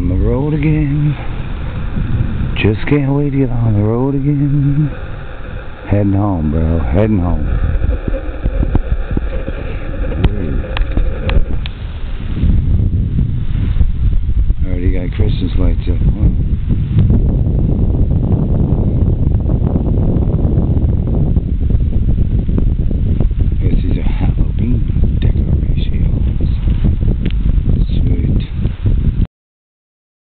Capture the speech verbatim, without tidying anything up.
on the road again. Just can't wait to get on the road again. Heading home, bro. Heading home. Already got Christmas lights up. Wow.